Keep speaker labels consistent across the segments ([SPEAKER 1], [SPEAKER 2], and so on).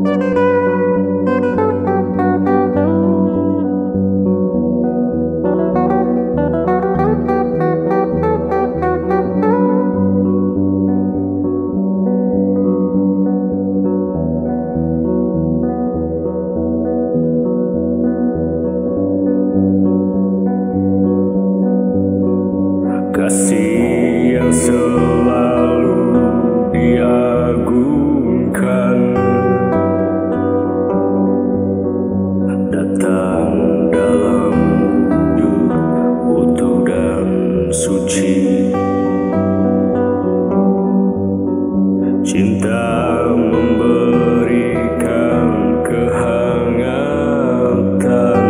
[SPEAKER 1] Kasih yang selalu diagungkan datang dalam wujud utuh dan suci. Cinta memberikan kehangatan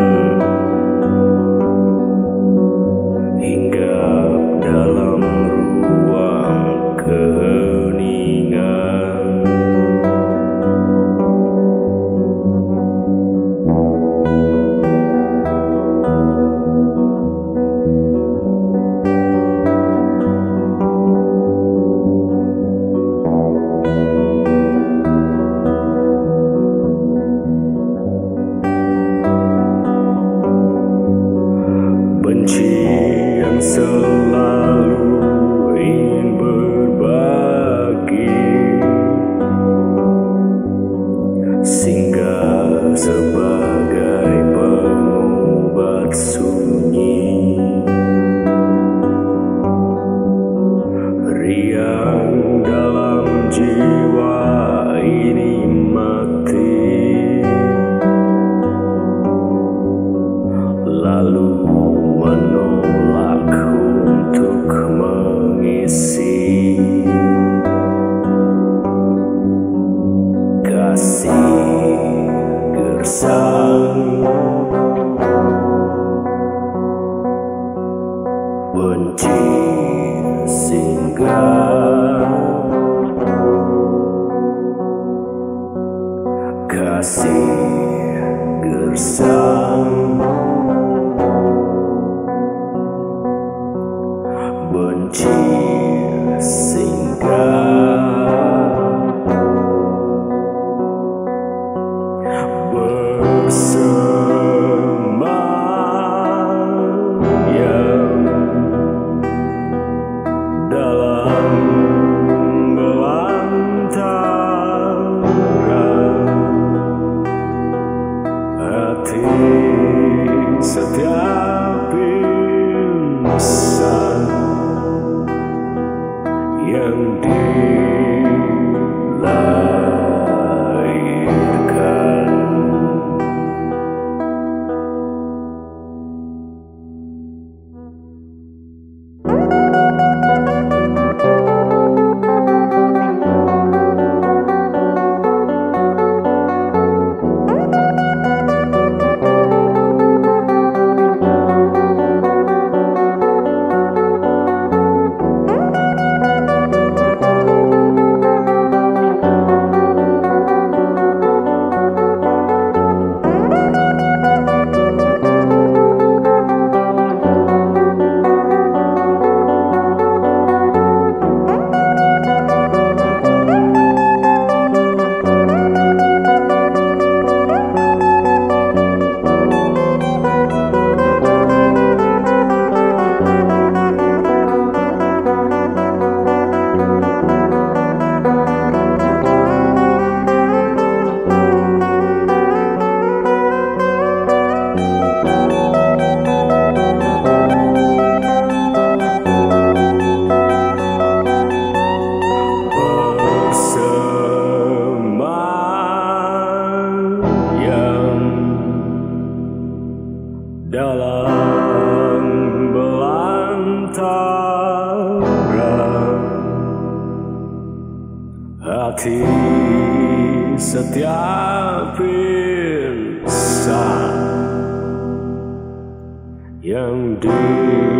[SPEAKER 1] hingga dalam ruang keheningan. Benci yang selalu ingin berbagi singgah sebagai pengobat sunyi, riang dalam jiwa ini mati, lalu menolak untuk mengisi. Kasih gersang, benci singgah. Kasih gersang, benci singgah. Bersemayam dalam belantara hati setiap insan yang dilahirkan. Dalam belantara hati setiap insan yang